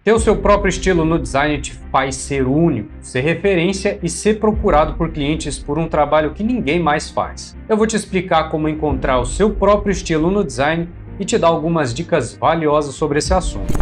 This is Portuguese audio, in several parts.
Ter o seu próprio estilo no design te faz ser único, ser referência e ser procurado por clientes por um trabalho que ninguém mais faz. Eu vou te explicar como encontrar o seu próprio estilo no design e te dar algumas dicas valiosas sobre esse assunto.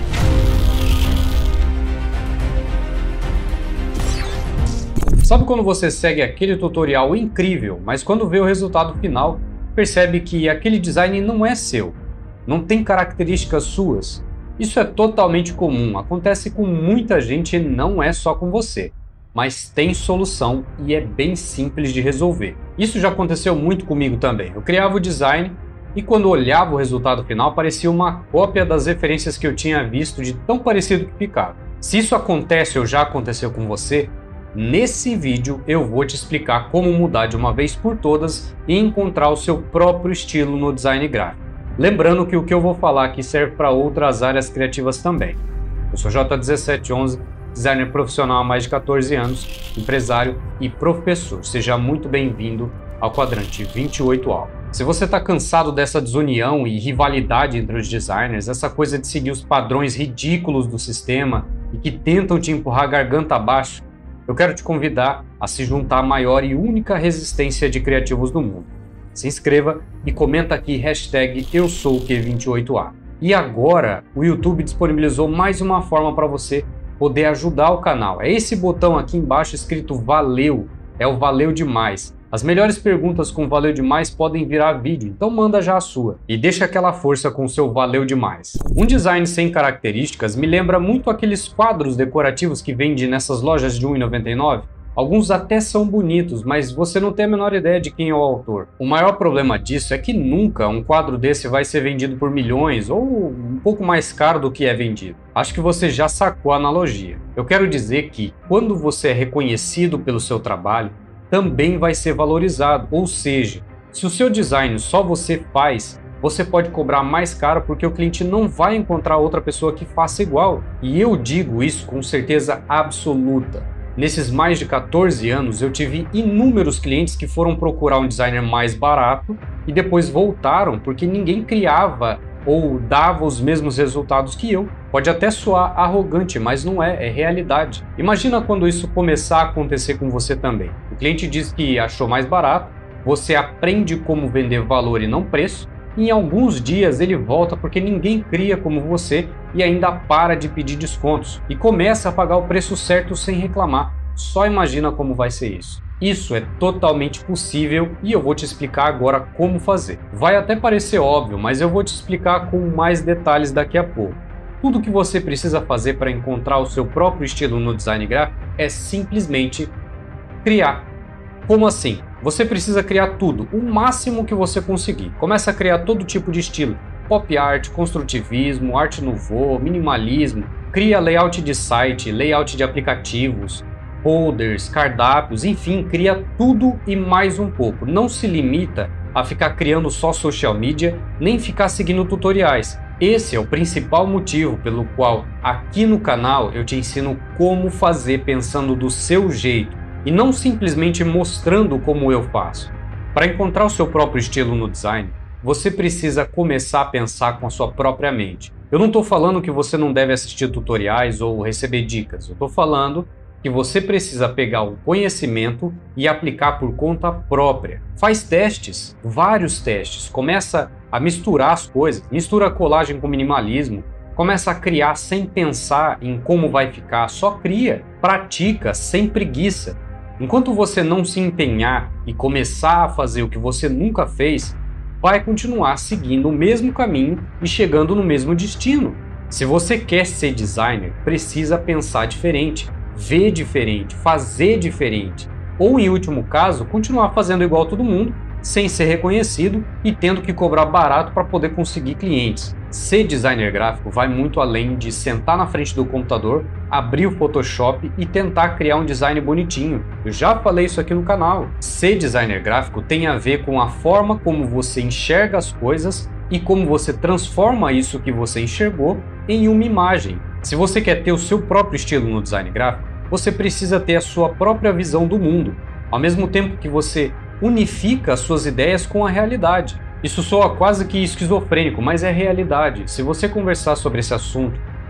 Sabe quando você segue aquele tutorial incrível, mas quando vê o resultado final, percebe que aquele design não é seu, não tem características suas? Isso é totalmente comum, acontece com muita gente e não é só com você. Mas tem solução e é bem simples de resolver. Isso já aconteceu muito comigo também. Eu criava o design e quando olhava o resultado final parecia uma cópia das referências que eu tinha visto de tão parecido que ficava. Se isso acontece ou já aconteceu com você, nesse vídeo eu vou te explicar como mudar de uma vez por todas e encontrar o seu próprio estilo no design gráfico. Lembrando que o que eu vou falar aqui serve para outras áreas criativas também. Eu sou J1711, designer profissional há mais de 14 anos, empresário e professor. Seja muito bem-vindo ao quadrante 28A. Se você está cansado dessa desunião e rivalidade entre os designers, essa coisa de seguir os padrões ridículos do sistema e que tentam te empurrar a garganta abaixo, eu quero te convidar a se juntar à maior e única resistência de criativos do mundo. Se inscreva e comenta aqui hashtag #EuSouQ28A. E agora o YouTube disponibilizou mais uma forma para você poder ajudar o canal. É esse botão aqui embaixo escrito Valeu, é o Valeu Demais. As melhores perguntas com Valeu Demais podem virar vídeo, então manda já a sua. E deixa aquela força com o seu Valeu Demais. Um design sem características me lembra muito aqueles quadros decorativos que vendem nessas lojas de R$1,99. Alguns até são bonitos, mas você não tem a menor ideia de quem é o autor. O maior problema disso é que nunca um quadro desse vai ser vendido por milhões ou um pouco mais caro do que é vendido. Acho que você já sacou a analogia. Eu quero dizer que quando você é reconhecido pelo seu trabalho, também vai ser valorizado. Ou seja, se o seu design só você faz, você pode cobrar mais caro porque o cliente não vai encontrar outra pessoa que faça igual. E eu digo isso com certeza absoluta. Nesses mais de 14 anos, eu tive inúmeros clientes que foram procurar um designer mais barato e depois voltaram porque ninguém criava ou dava os mesmos resultados que eu. Pode até soar arrogante, mas não é, é realidade. Imagina quando isso começar a acontecer com você também. O cliente diz que achou mais barato, você aprende como vender valor e não preço, e em alguns dias ele volta porque ninguém cria como você e ainda para de pedir descontos e começa a pagar o preço certo sem reclamar. Só imagina como vai ser isso. Isso é totalmente possível e eu vou te explicar agora como fazer. Vai até parecer óbvio, mas eu vou te explicar com mais detalhes daqui a pouco. Tudo que você precisa fazer para encontrar o seu próprio estilo no design gráfico é simplesmente criar. Como assim? Você precisa criar tudo, o máximo que você conseguir. Começa a criar todo tipo de estilo. Pop art, construtivismo, arte nouveau, minimalismo. Cria layout de site, layout de aplicativos, folders, cardápios, enfim, cria tudo e mais um pouco. Não se limita a ficar criando só social media, nem ficar seguindo tutoriais. Esse é o principal motivo pelo qual aqui no canal eu te ensino como fazer pensando do seu jeito e não simplesmente mostrando como eu faço. Para encontrar o seu próprio estilo no design, você precisa começar a pensar com a sua própria mente. Eu não estou falando que você não deve assistir tutoriais ou receber dicas, eu estou falando que você precisa pegar o conhecimento e aplicar por conta própria. Faz testes, vários testes, começa a misturar as coisas, mistura colagem com minimalismo, começa a criar sem pensar em como vai ficar, só cria, pratica sem preguiça. Enquanto você não se empenhar e começar a fazer o que você nunca fez, vai continuar seguindo o mesmo caminho e chegando no mesmo destino. Se você quer ser designer, precisa pensar diferente, ver diferente, fazer diferente, ou em último caso, continuar fazendo igual todo mundo, sem ser reconhecido e tendo que cobrar barato para poder conseguir clientes. Ser designer gráfico vai muito além de sentar na frente do computador, abrir o Photoshop e tentar criar um design bonitinho. Eu já falei isso aqui no canal. Ser designer gráfico tem a ver com a forma como você enxerga as coisas e como você transforma isso que você enxergou em uma imagem. Se você quer ter o seu próprio estilo no design gráfico, você precisa ter a sua própria visão do mundo, ao mesmo tempo que você unifica as suas ideias com a realidade. Isso soa quase que esquizofrênico, mas é realidade. Se você conversar sobre esse assunto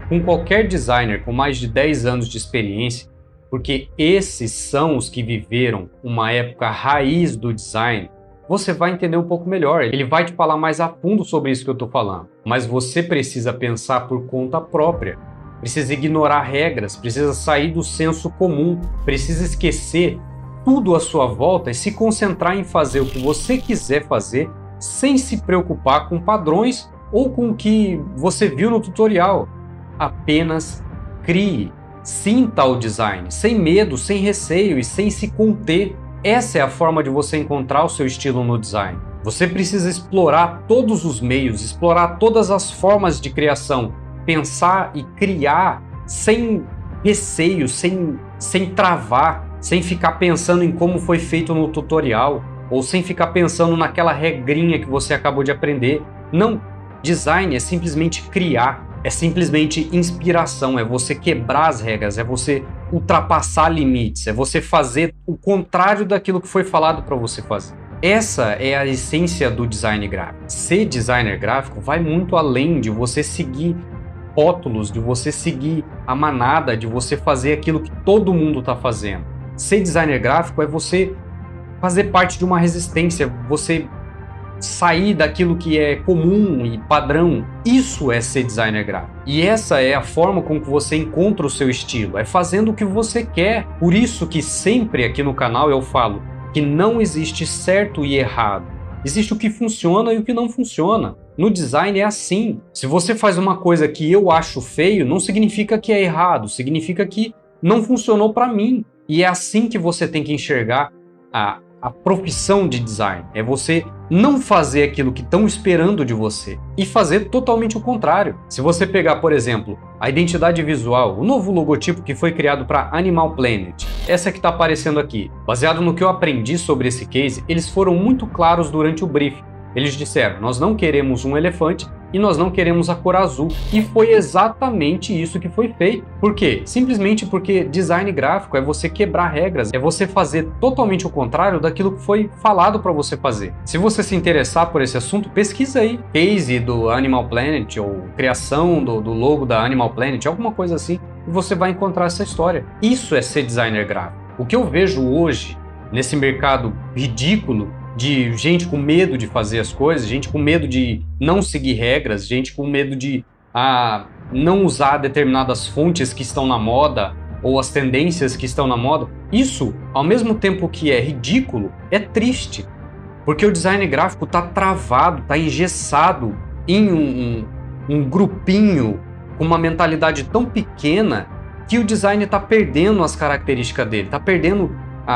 com qualquer designer com mais de 10 anos de experiência, porque esses são os que viveram uma época raiz do design, você vai entender um pouco melhor. Ele vai te falar mais a fundo sobre isso que eu estou falando. Mas você precisa pensar por conta própria. Precisa ignorar regras, precisa sair do senso comum, precisa esquecer tudo à sua volta e se concentrar em fazer o que você quiser fazer sem se preocupar com padrões ou com o que você viu no tutorial. Apenas crie, sinta o design, sem medo, sem receio e sem se conter. Essa é a forma de você encontrar o seu estilo no design. Você precisa explorar todos os meios, explorar todas as formas de criação, pensar e criar sem receio, sem travar, sem ficar pensando em como foi feito no tutorial ou sem ficar pensando naquela regrinha que você acabou de aprender. Não, design é simplesmente criar, é simplesmente inspiração, é você quebrar as regras, é você ultrapassar limites, é você fazer o contrário daquilo que foi falado para você fazer. Essa é a essência do design gráfico. Ser designer gráfico vai muito além de você seguir rótulos, de você seguir a manada, de você fazer aquilo que todo mundo está fazendo. Ser designer gráfico é você fazer parte de uma resistência, você sair daquilo que é comum e padrão. Isso é ser designer gráfico. E essa é a forma com que você encontra o seu estilo, é fazendo o que você quer. Por isso que sempre aqui no canal eu falo que não existe certo e errado. Existe o que funciona e o que não funciona. No design é assim. Se você faz uma coisa que eu acho feio, não significa que é errado, significa que não funcionou para mim. E é assim que você tem que enxergar a profissão de design. É você não fazer aquilo que estão esperando de você e fazer totalmente o contrário. Se você pegar, por exemplo, a identidade visual, o novo logotipo que foi criado para Animal Planet, essa que está aparecendo aqui, baseado no que eu aprendi sobre esse case, eles foram muito claros durante o briefing. Eles disseram, nós não queremos um elefante e nós não queremos a cor azul. E foi exatamente isso que foi feito. Por quê? Simplesmente porque design gráfico é você quebrar regras, é você fazer totalmente o contrário daquilo que foi falado para você fazer. Se você se interessar por esse assunto, pesquisa aí. Case do Animal Planet ou criação do logo da Animal Planet, alguma coisa assim, e você vai encontrar essa história. Isso é ser designer gráfico. O que eu vejo hoje nesse mercado ridículo de gente com medo de fazer as coisas, gente com medo de não seguir regras, gente com medo de não usar determinadas fontes que estão na moda ou as tendências que estão na moda. Isso, ao mesmo tempo que é ridículo, é triste. Porque o design gráfico está travado, está engessado em um grupinho com uma mentalidade tão pequena que o design está perdendo as características dele, está perdendo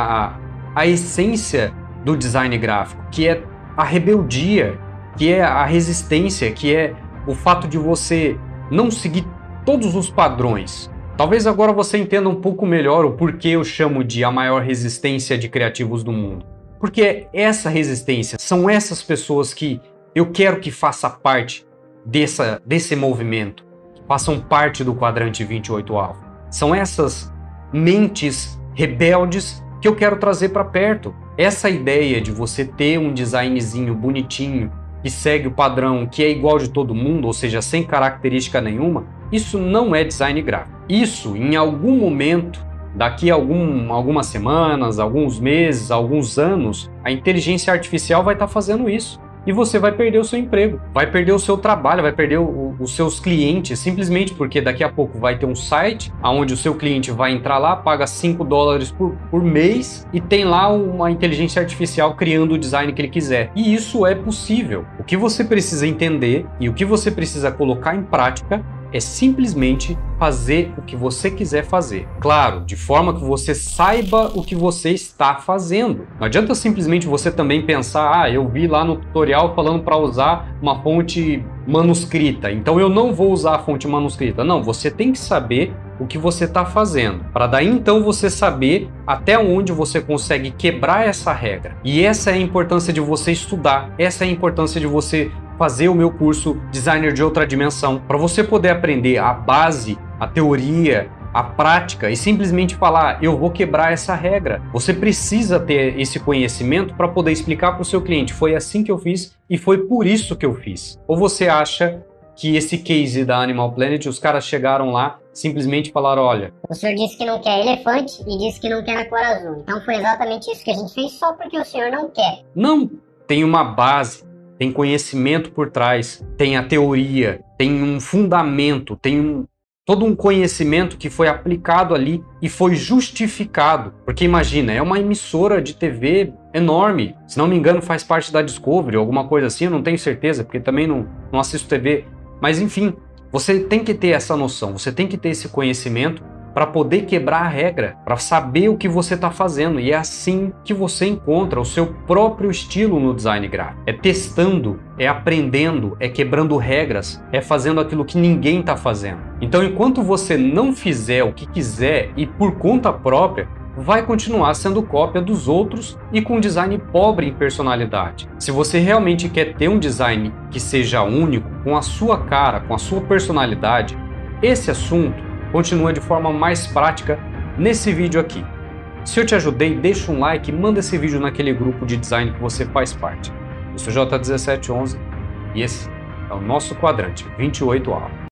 a essência do design gráfico, que é a rebeldia, que é a resistência, que é o fato de você não seguir todos os padrões. Talvez agora você entenda um pouco melhor o porquê eu chamo de a maior resistência de criativos do mundo. Porque essa resistência, são essas pessoas que eu quero que faça parte desse movimento, que façam parte do quadrante 28 alfa. São essas mentes rebeldes que eu quero trazer para perto. Essa ideia de você ter um designzinho bonitinho, que segue o padrão, que é igual de todo mundo, ou seja, sem característica nenhuma, isso não é design gráfico. Isso, em algum momento, daqui a algumas semanas, alguns meses, alguns anos, a inteligência artificial vai estar fazendo isso. E você vai perder o seu emprego, vai perder o seu trabalho, vai perder os seus clientes, simplesmente porque daqui a pouco vai ter um site onde o seu cliente vai entrar lá, paga $5 por mês e tem lá uma inteligência artificial criando o design que ele quiser. E isso é possível. O que você precisa entender e o que você precisa colocar em prática é simplesmente fazer o que você quiser fazer. Claro, de forma que você saiba o que você está fazendo. Não adianta simplesmente você também pensar, eu vi lá no tutorial falando para usar uma fonte manuscrita, então eu não vou usar a fonte manuscrita. Não, você tem que saber o que você está fazendo, para daí então você saber até onde você consegue quebrar essa regra. E essa é a importância de você estudar, essa é a importância de você fazer o meu curso Designer de Outra Dimensão, para você poder aprender a base, a teoria, a prática e simplesmente falar, eu vou quebrar essa regra. Você precisa ter esse conhecimento para poder explicar para o seu cliente, foi assim que eu fiz e foi por isso que eu fiz. Ou você acha que esse case da Animal Planet, os caras chegaram lá, simplesmente falaram, olha... O senhor disse que não quer elefante e disse que não quer na cor azul. Então foi exatamente isso que a gente fez só porque o senhor não quer. Não, tem uma base, tem conhecimento por trás, tem a teoria, tem um fundamento, tem todo um conhecimento que foi aplicado ali e foi justificado. Porque imagina, é uma emissora de TV enorme. Se não me engano, faz parte da Discovery, alguma coisa assim, eu não tenho certeza, porque também não assisto TV. Mas enfim, você tem que ter essa noção, você tem que ter esse conhecimento para poder quebrar a regra, para saber o que você está fazendo. E é assim que você encontra o seu próprio estilo no design gráfico. É testando, é aprendendo, é quebrando regras, é fazendo aquilo que ninguém está fazendo. Então, enquanto você não fizer o que quiser e por conta própria, vai continuar sendo cópia dos outros e com design pobre em personalidade. Se você realmente quer ter um design que seja único, com a sua cara, com a sua personalidade, esse assunto continua de forma mais prática nesse vídeo aqui. Se eu te ajudei, deixa um like e manda esse vídeo naquele grupo de design que você faz parte. Eu sou J1711 e esse é o nosso quadrante 28A.